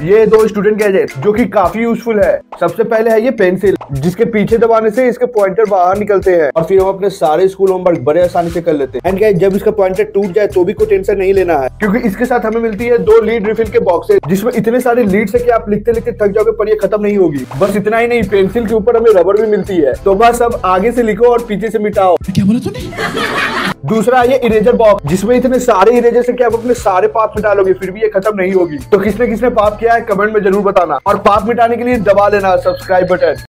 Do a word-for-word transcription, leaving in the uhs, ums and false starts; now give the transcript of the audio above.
ये दो student gadget जो कि काफी यूजफुल है। सबसे पहले है ये पेंसिल, जिसके पीछे दबाने से इसके पॉइंटर बाहर निकलते हैं और फिर हम अपने सारे स्कूल होमवर्क बड़े आसानी से कर लेते हैं। एंड गाइस, जब इसका पॉइंटर टूट जाए तो भी कोई टेंशन नहीं लेना है, क्योंकि इसके साथ हमें मिलती है दो लीड रिफिल के बॉक्सेस, जिसमें इतने सारे लीड्स है कि आप लिखते लिखते थक जाओगे पर ये खत्म नहीं होगी। बस इतना ही नहीं, पेंसिल के ऊपर हमें रबर भी मिलती है, तो बस अब आगे से लिखो और पीछे से मिटाओ। क्या बोला तूने? दूसरा ये इरेजर बॉक्स, जिसमें इतने सारे इरेजर से कि आप अपने सारे पाप मिटा लोगे फिर भी ये खत्म नहीं होगी। तो किसने किसने पाप किया है कमेंट में जरूर बताना, और पाप मिटाने के लिए दबा लेना सब्सक्राइब बटन।